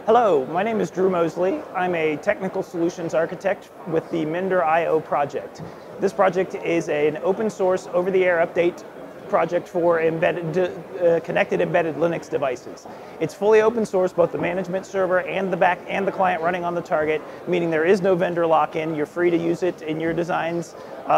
Hello, my name is Drew Mosley. I'm a technical solutions architect with the Minder.io project. This project is an open source over-the-air update project for connected embedded Linux devices. It's fully open source, both the management server and the client running on the target, meaning there is no vendor lock-in. You're free to use it in your designs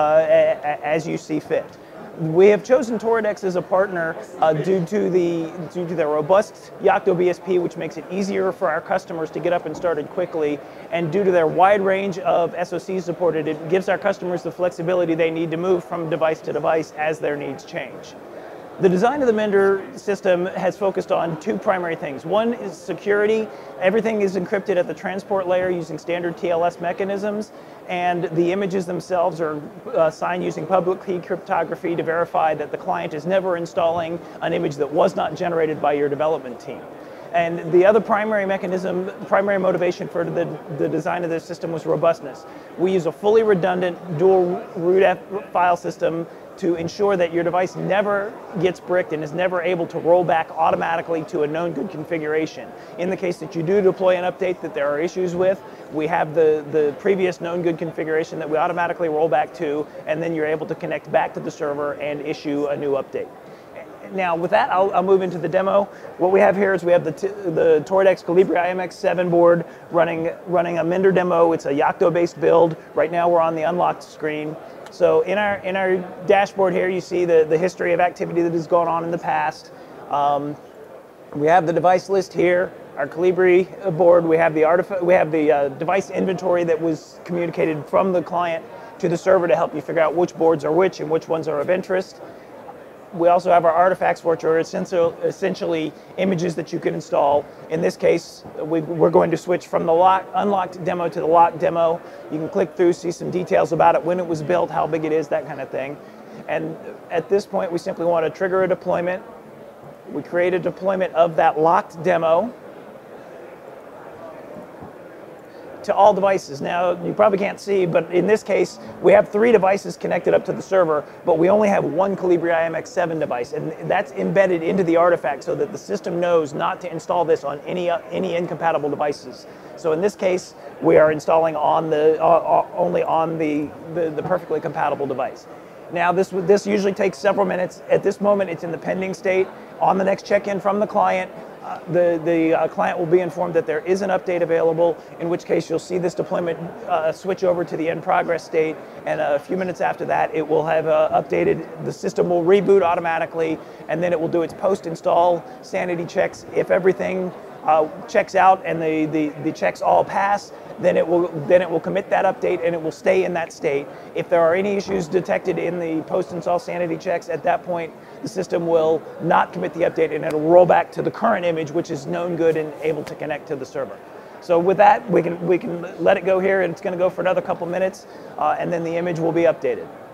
as you see fit. We have chosen Toradex as a partner due to the robust Yocto BSP, which makes it easier for our customers to get up and started quickly, and due to their wide range of SoCs supported, it gives our customers the flexibility they need to move from device to device as their needs change. The design of the Minder system has focused on two primary things. One is security. Everything is encrypted at the transport layer using standard TLS mechanisms, and the images themselves are signed using public key cryptography to verify that the client is never installing an image that was not generated by your development team. And the other primary motivation for the design of this system was robustness. We use a fully redundant dual root file system to ensure that your device never gets bricked and is never able to roll back automatically to a known good configuration. In the case that you do deploy an update that there are issues with, we have the previous known good configuration that we automatically roll back to, and then you're able to connect back to the server and issue a new update. Now with that, I'll move into the demo. What we have here is we have the Toradex Colibri IMX7 board running a Minder demo. It's a Yocto-based build. Right now we're on the unlocked screen. So in our dashboard here, you see the history of activity that has gone on in the past. We have the device list here, our Colibri board. We have the device inventory that was communicated from the client to the server to help you figure out which boards are which and which ones are of interest. We also have our artifacts, which are essentially images that you can install. In this case, we're going to switch from the unlocked demo to the locked demo. You can click through, see some details about it, when it was built, how big it is, that kind of thing. And at this point, we simply want to trigger a deployment. We create a deployment of that locked demo to all devices. Now, you probably can't see, but in this case, we have 3 devices connected up to the server, but we only have one Colibri IMX7 device, and that's embedded into the artifact so that the system knows not to install this on any incompatible devices. So in this case, we are installing on only on the perfectly compatible device. Now, this usually takes several minutes. At this moment, it's in the pending state. On the next check-in from the client, the client will be informed that there is an update available, in which case you'll see this deployment switch over to the in progress state, and a few minutes after that it will have updated. The system will reboot automatically, and then it will do its post-install sanity checks. If everything checks out and the checks all pass, then it will commit that update and it will stay in that state. If there are any issues detected in the post-install sanity checks, at that point the system will not commit the update and it'll roll back to the current image, which is known good and able to connect to the server. So with that, we can let it go here, and it's going to go for another couple minutes, and then the image will be updated.